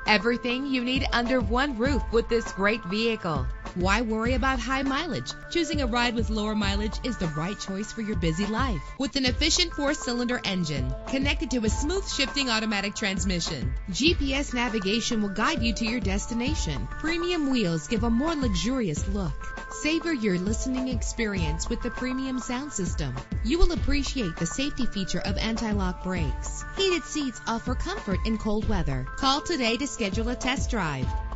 Everything you need under one roof with this great vehicle. Why worry about high mileage? Choosing a ride with lower mileage is the right choice for your busy life. With an efficient 4-cylinder engine connected to a smooth shifting automatic transmission, GPS navigation will guide you to your destination. Premium wheels give a more luxurious look. Savor your listening experience with the premium sound system. You will appreciate the safety feature of anti-lock brakes. Heated seats offer comfort in cold weather. Call today to schedule a test drive.